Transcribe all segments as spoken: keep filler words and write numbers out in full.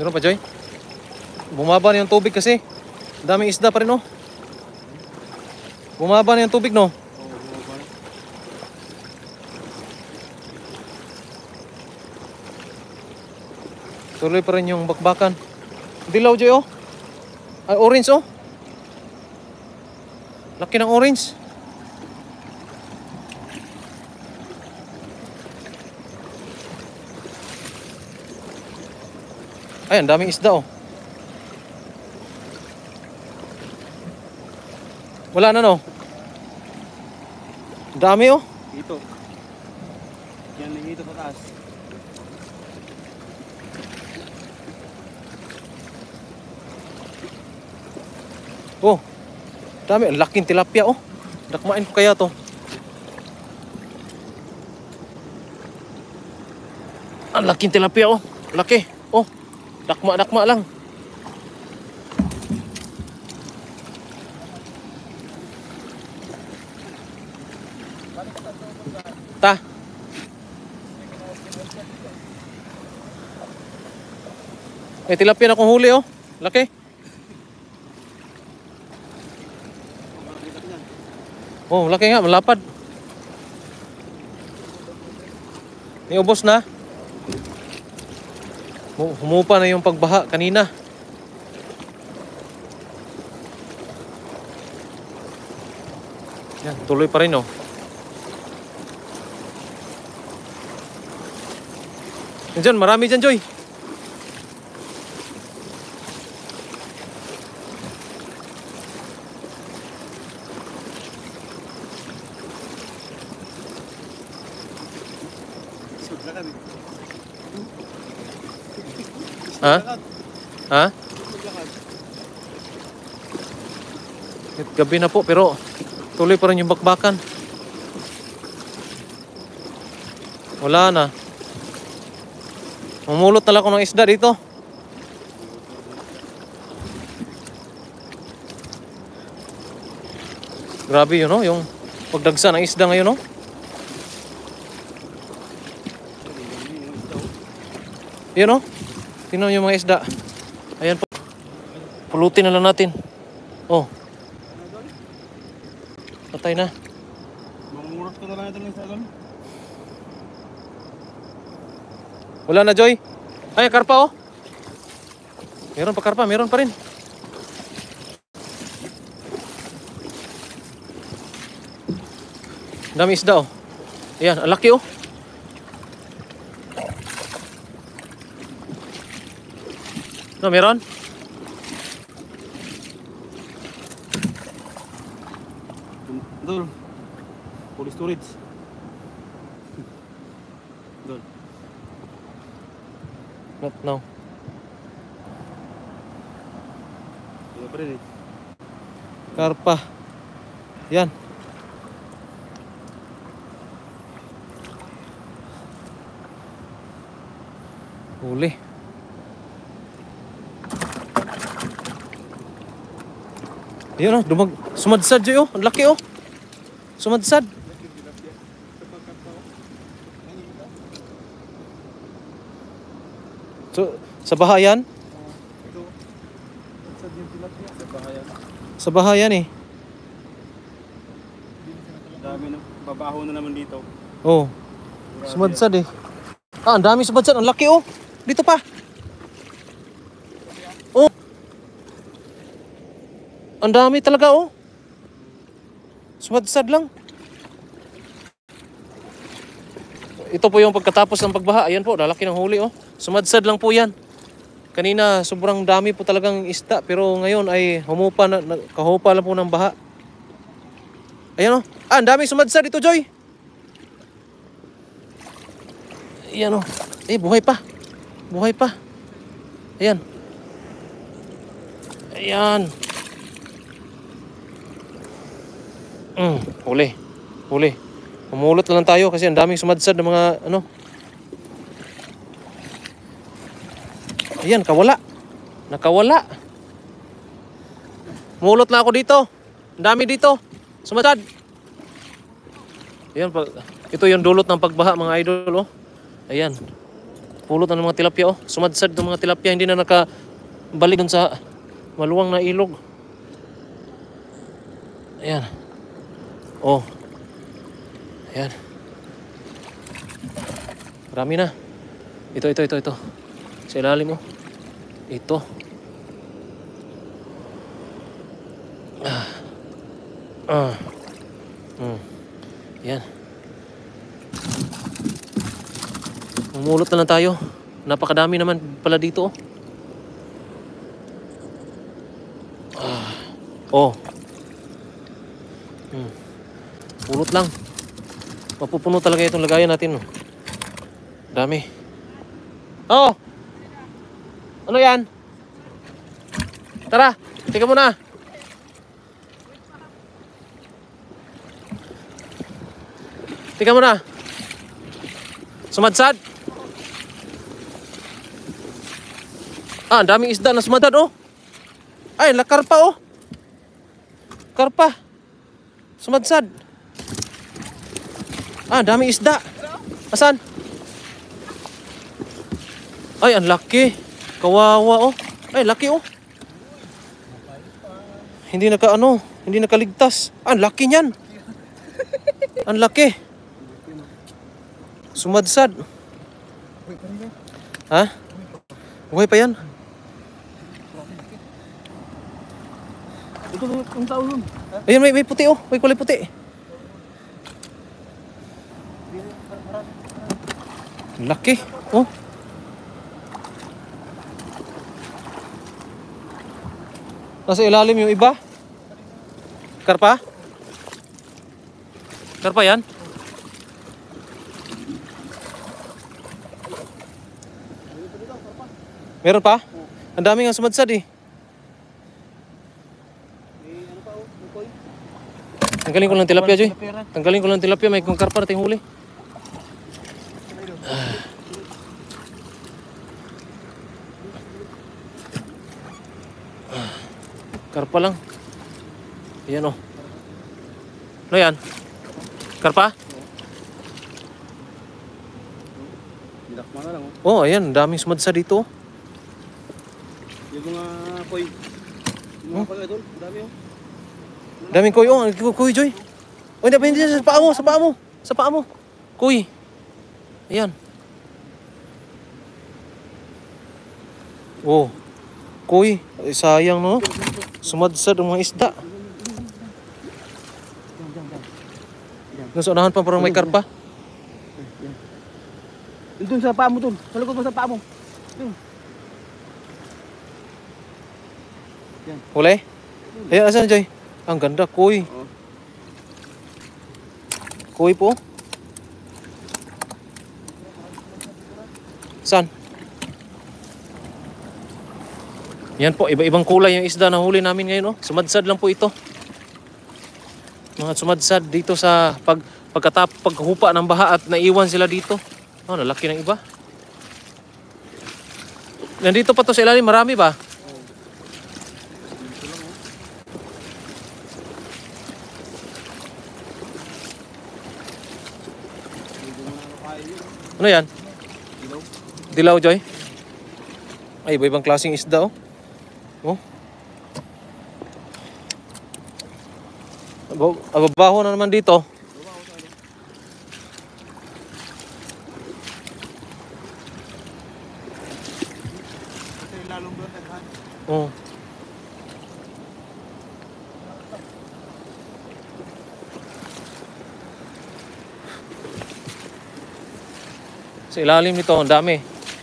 Meron pa, Joy? Bumaba na yung tubig kasi. Daming isda pa rin, oh. Bumaba na yung tubig, no? Tuloy pa rin yung bakbakan. Dilaw, Joy, oh. Ay, orange, oh. Laki ng orange. Ay, ang daming isda, oh. Wala na, no? Dami, oh. Dito. Yan, dito pataas. Oh. Dami, ang laking tilapia, oh. Dakmain ko kaya to. Ang laking tilapia, oh. Laki, oh. Dakma-dakma lang. Ta. Eh, tilapia na kong huli, oh. Laki. Oh, laki nga, malapad. May ubos na. Humupa na yung pagbaha kanina. Yan, tuloy pa rin, oh. Diyan, marami dyan, Joy. Ha? Ha? Gabi na po pero tuloy pa rin yung bakbakan. Wala na. Mamulot na lang ako ng isda dito. Grabe yun, no? Yung pagdagsa ng isda ngayon, no? Yun, no? Tingnan yung mga isda. Ayan po. Pulutin na lang natin. Oh. Patay na. Mamurot ko na lang ito ng isa doon. Wala na, Joy. Ay, karpa, oh. Meron pa karpa, meron pa rin. Dami isda, oh. Ayan, ang laki, oh. No, meron? Doon. Police storage. Doon. Not now. Wala pa rin eh. Karpa. Yan. Huli. Yan, oh, dumag sumadsad, Joy, oh. Ang laki, oh. Sumadsad. So, sa bahayan? Sa bahayan, eh. Dami na. Babaho na naman dito. Oh. Sumadsad, eh. Ah, ang dami sumadsad. Ang laki, oh. Dito pa. Oh. Ang dami talaga, oh. Sumadsad lang. Ito po yung pagkatapos ng pagbaha. Ayan po, lalaki ng huli, oh. Sumadsad lang po yan. Kanina, sobrang dami po talagang isda. Pero ngayon ay humupa na, na kahupa lang po ng baha. Ayan, oh. Ah, ang dami sumadsad ito, Joy. Ayan, oh. Eh, buhay pa. Buhay pa. Ayan. Ayan. Mm, huli. Huli. Pumulot na lang tayo kasi ang daming sumadsad ng mga ano. Ayan, kawala. Nakawala. Pumulot na ako dito. Ang dami dito. Sumadsad. Ayan, ito yung dulot ng pagbaha, mga idol, oh. Ayan. Napulot na ng mga tilapia oh. Sumadsad ng mga tilapia, hindi na nakabalik dun sa maluwang na ilog. Ayan. Oh. Ayan. Marami na. Ito, ito, ito, ito. Sa ilalim mo. Ito. Ah. Ah. Hmm. Yan. Mamulot na lang tayo. Napakadami naman pala dito. Ah. Oh. Hmm. Pulot lang. Mapupuno talaga itong lagayan natin. Dami. Oh! Ano yan? Tara, tika muna. Tika muna. Sumadsad. Ah, ang daming isda na sumadsad oh. Ay, la karpa oh. Karpa. Sumadsad. Ah, ang daming isda. Asan? Ay, ang laki. Kawawa oh. Ay, laki oh. Hindi naka ano, hindi nakaligtas. Ah, ang laki niyan. Ang laki. Sumadsad. Ha? Buhay pa yan? Ito yung tao nun. Ayun, may, may puti oh. May kulay puti. Ang laki. Oh. Nasa ilalim yung iba. Karpa? Karpa yan? Meron pa? Ang dami nga sumadsad eh. Tanggalin ko lang tilapia, Joy. Tanggalin ko lang tilapia, may kung karpa na tayong huli. Karpa lang. Ayan oh. Ano yan? Karpa? Dilakma na lang Oh, oh. ayan. Daming sumadsad dito. Yung mga koy. Yung mga koy idol. Dami oh. Daming kuy. Oh, kuy, Joy. Oh, hindi, hindi. Sa paa mo, sa paa mo. Sa paa mo. Kuy. Ayan. Oh. Kuy. Ay, sayang no. Sumadsad ang mga isda. Nasa unahan pa parang may karpa. Doon sa paa mo doon. Sa likod mo sa paa mo. Doon. Huli? Ayan, asan, Joy? Ang ganda, kuy. Oh. Kuy po. Saan? Yan po, iba-ibang kulay yung isda na huli namin ngayon. Oh. Sumadsad lang po ito. Mga sumadsad dito sa pag, pagkatap, paghupa ng baha at naiwan sila dito. Oh, nalaki ng iba. Nandito pa to sa ilalim, marami ba? Ano yan? Dilaw. Dilaw, Joy? Ay, iba-ibang klaseng isda, oh. Oh. Abo- Ababaho na naman dito. Kasi lalong doon naghan. Oh. Sa ilalim nito, ang dami.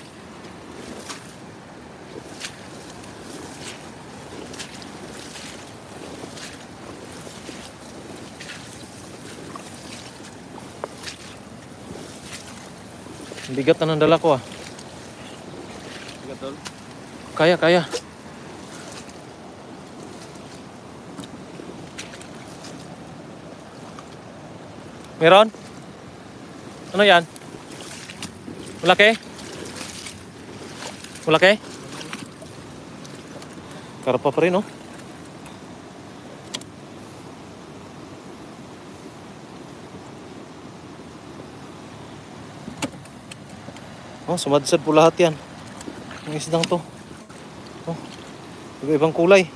Bigat na ng dala ko ah. Bigat tol. Kaya, kaya. Meron? Ano yan? Malaki? Malaki? Karpa pa rin oh. Oh, Oh, sumadsad po lahat yan. Ang isdang to. Oh, iba-ibang kulay.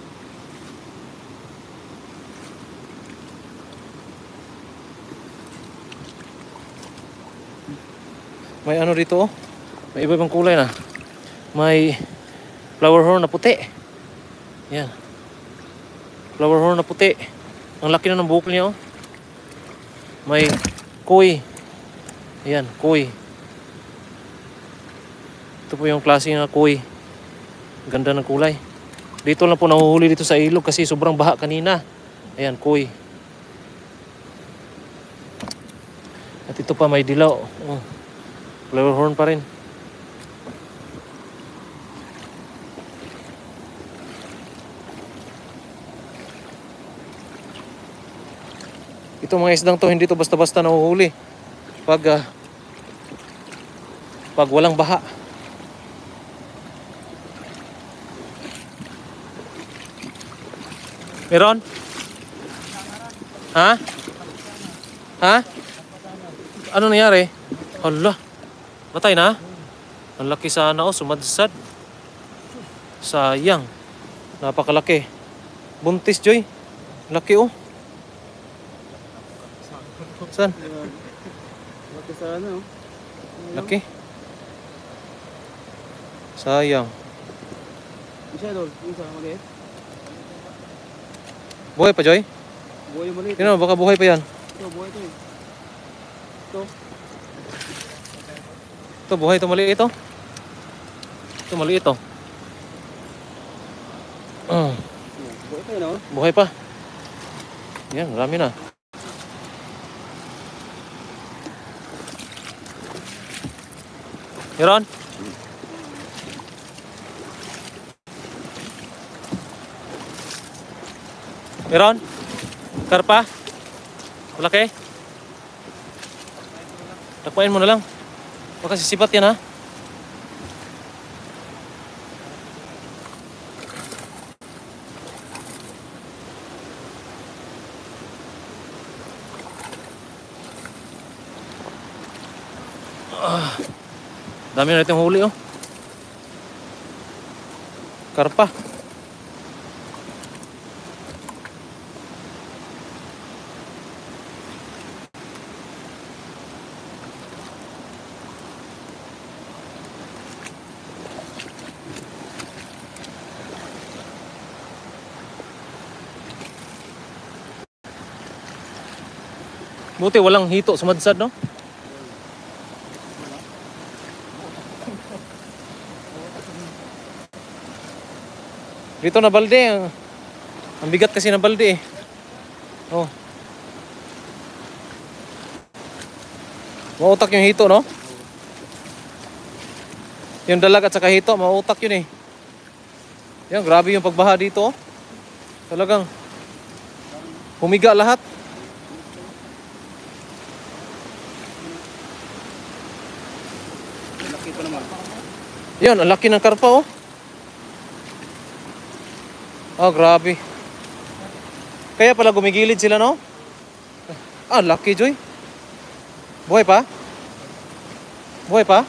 May ano dito oh. May iba-ibang kulay na. May flower horn na puti. Yan. Flower horn na puti. Ang laki na ng buhok niya oh. May koi. Ayan, koi. Ito po yung klase ng koi. Ganda ng kulay. Dito lang po nahuhuli dito sa ilog kasi sobrang baha kanina. Ayan, koi. At ito pa may dilaw. Oh. Flower horn pa rin. Ito mga isdang to, hindi to basta-basta nahuhuli. Pag uh, pag walang baha. Meron? Ha? Ha? Ano nangyari? Hala. Matay na? Ang laki sana oh, sumadsad. Sayang. Napakalaki. Buntis, Joy. Laki oh. Saan? Laki sana oh. Laki. Sayang. Isa dol, yung sa maliit. Buhay pa, Joy? Buhay yung maliit. Tingnan mo, baka buhay pa yan. Ito, buhay ito eh. Ito. Ito, buhay ito, maliit ito. Ito, maliit ito. Uh, Buhay ito yun oh. buhay pa. Yan, marami na. Meron? Meron? Karpa? Malaki? Takpain mo na lang. Baka sisipat yan ha. Ah, dami na natin huli oh. Karpa. Buti walang hito sumadsad no? Dito na balde. Ang bigat kasi na balde eh. Oh. Mautak yung hito no? Yung dalag at saka hito, mautak yun eh. Yan, grabe yung pagbaha dito oh. Talagang humiga lahat. Laki pa naman. Yan, ang laki ng karpa oh. Ah, grabe. Kaya pala gumigilid sila no? Ah, laki Joy. Buhay pa? Buhay pa?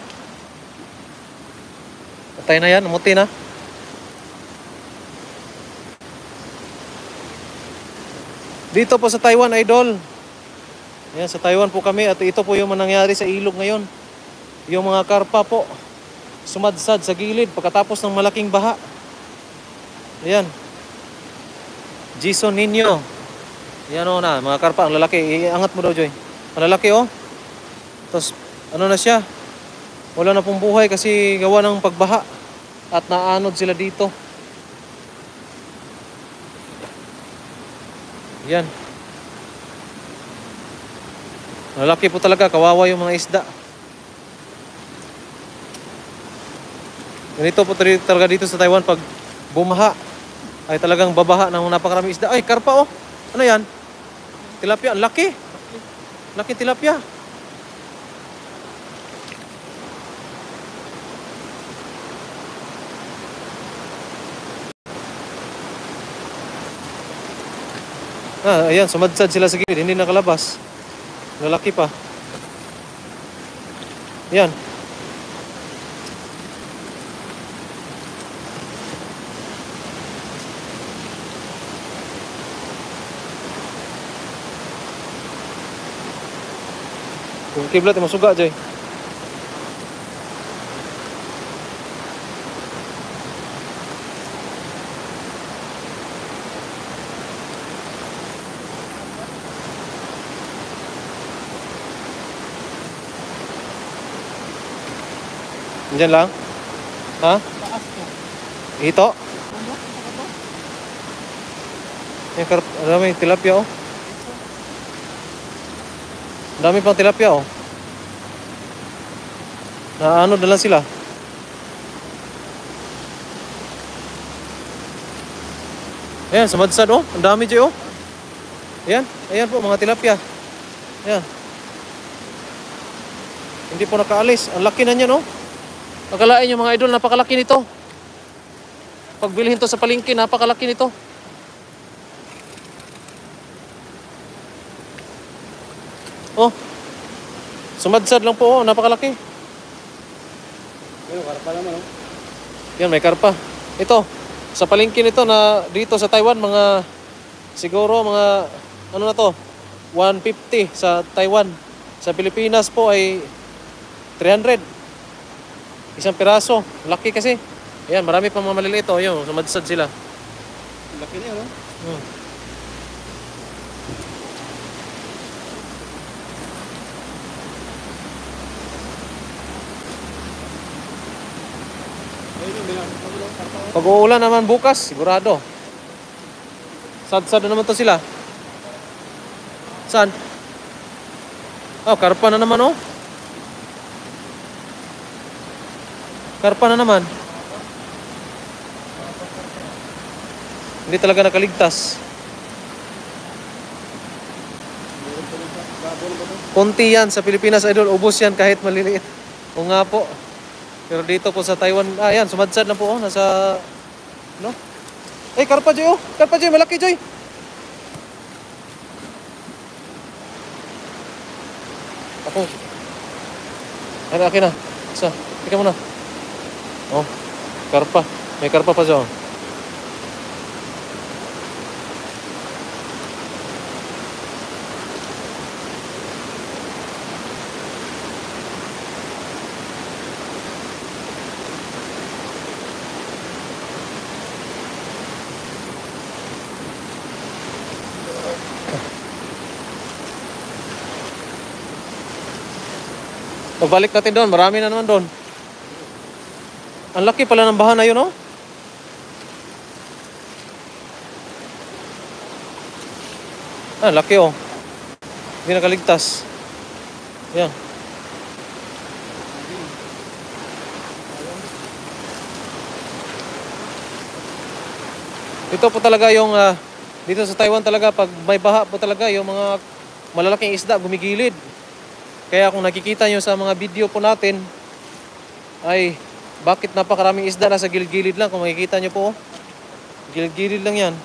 Patay na yan, umuti na. Dito po sa Taiwan, idol. Yan, sa Taiwan po kami at ito po yung nangyari sa ilog ngayon. Yung mga karpa po sumadsad sa gilid pagkatapos ng malaking baha. Ayan. Jason Nino. Yan o na, mga karpa, ang lalaki. Iangat mo daw, Joy. Ang lalaki o. Tapos, ano na siya. Wala na pong buhay kasi gawa ng pagbaha. At naanod sila dito. Yan. Lalaki po talaga, kawawa yung mga isda. Ganito po talaga dito sa Taiwan pag bumaha. Ay talagang babaha ng napakaraming isda. Ay, karpa oh. Ano yan? Tilapia. Ang laki. Laki tilapia. Ah, ayan. Sumadsad sila sa gilid. Hindi nakalabas. Lalaki pa. Ayan. Kung kiblat mo suga Joy. Diyan lang? Ha? Taas to. Ito? Ano? Ano to? Yung karp, ang dami tilapia oh. Ang dami pang tilapia oh. Na ano na lang sila. Ayan, samadsad oh. Ang dami dyan oh. Ayan, ayan po mga tilapia. Ayan. Hindi po nakaalis. Ang laki na niyan oh. Pagkalain nyo mga idol, napakalaki nito. Pagbilhin to sa palengke, napakalaki nito. Oh. Sumadsad lang po oh, napakalaki. Pero karpa naman oh. Yan, may karpa. Ito, sa palengke nito na dito sa Taiwan, mga siguro mga ano na to, one fifty sa Taiwan. Sa Pilipinas po ay three hundred. Isang piraso. Laki kasi. Ayan, marami pang mga maliliit oh. Yun, sumadsad sila. Laki niya no? Hmm. Ayun yung bilang. Karpa oh. Pag uulan naman bukas, sigurado. Sad-sad na naman to sila. Saan? Oh, karpa na naman oh. Karpa na naman. Hindi talaga nakaligtas. Meron pa rin sa gabo na ba to? Konti yan sa Pilipinas, idol. Ubos yan kahit maliliit. O nga po. Pero dito po sa Taiwan, ah yan, sumadsad na po oh. Nasa, no? Eh, karpa Joy oh. Karpa Joy, malaki Joy. Ako. Ano, akin na. Isa, tika mo na. Oh, karpa. May karpa pa siya oh. Pagbalik natin doon, marami na naman doon. Ang laki pala ng baha na yun, oh. Ah, laki, oh. Hindi nakaligtas. Yan. Ito po talaga yung, ah, dito sa Taiwan talaga, pag may baha po talaga, yung mga malalaking isda gumigilid. Kaya kung nakikita nyo sa mga video po natin, ay bakit napakaraming isda na sa gilid-gilid lang. Kung makikita nyo po, gilid-gilid lang yan.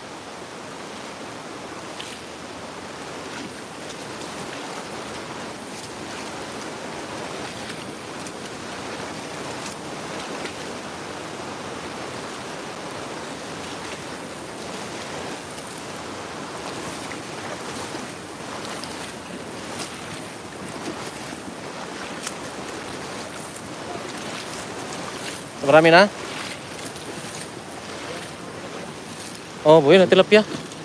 Marami na? Oh, buhay na tilapia.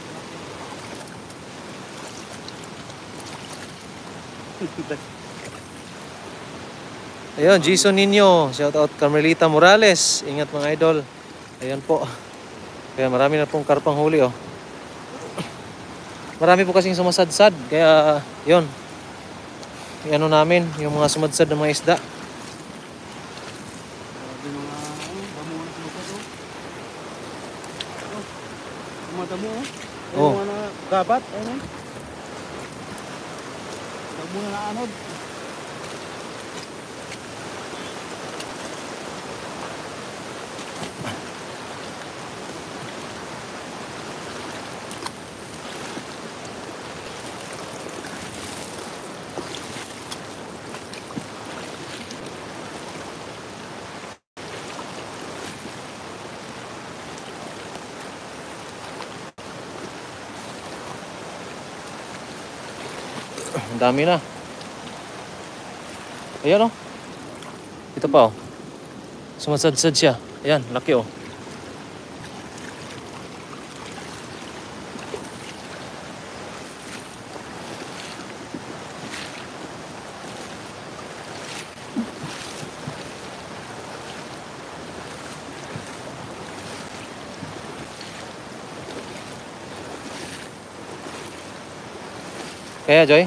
Ayun, Jason Nino. Shout out Carmelita Morales. Ingat mga idol. Ayan po. Kaya marami na pong karpang huli oh. Marami po kasing sumasadsad. Kaya yun. Ano namin, yung mga sumadsad ng mga isda. Grabe mga ano, damo na sila to. Oh. Mga damo oh. Ayun Oh. mga na gabat, ayun. oh. Damo na naanod. Ang dami na. Ayan oh. Ito pa oh. Sumasadsad siya. Ayan, laki oh. Kaya Joy?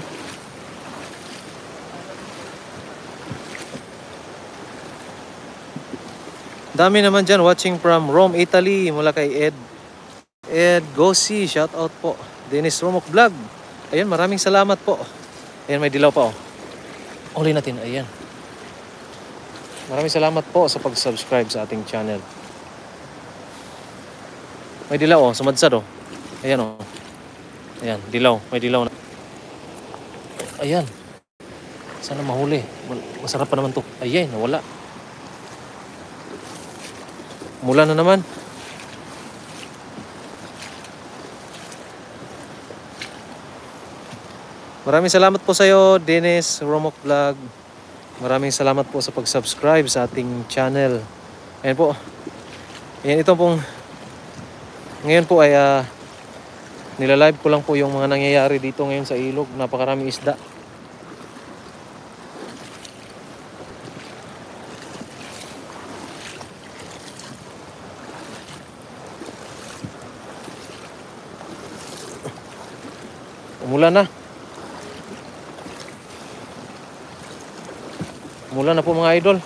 Dami naman dyan watching from Rome, Italy. Mula kay Ed Ed Gossi, shout out po. Dennis Romok Vlog. Ayan, maraming salamat po. Ayan, may dilaw pa oh. Uli natin, ayan. Maraming salamat po sa pag-subscribe sa ating channel. May dilaw oh, sumadsad oh. Ayan oh. Ayan, dilaw, may dilaw na. Ayan. Sana mahuli. Masarap pa naman to. Ayan, nawala. Mula na naman. Maraming salamat po sa iyo, Dennis Romok Vlog. Maraming salamat po sa pag-subscribe sa ating channel. Ayan po. Ayan, ito pong ngayon po ay uh, nilalive ko lang po yung mga nangyayari dito ngayon sa ilog. Napakaraming isda. Umulan na. Umulan na po mga idol.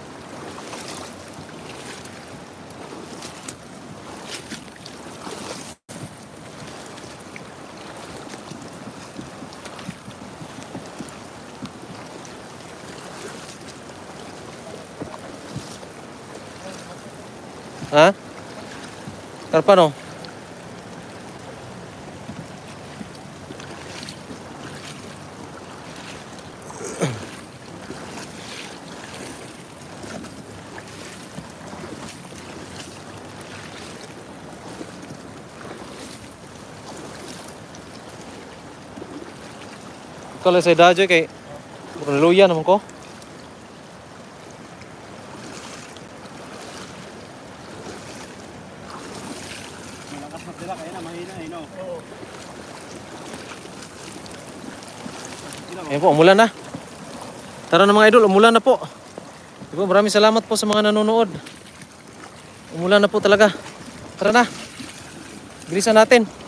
Ha? Karpa no? Kalau saya dajo kay luya naman ko. Malakas na sila, kaya na mahina eh, no? Ayan po, umulan na. Tara na mga idol, umulan na po. Diba, maraming salamat po sa mga nanonood. Umulan na po talaga. Tara na. Bilisan natin.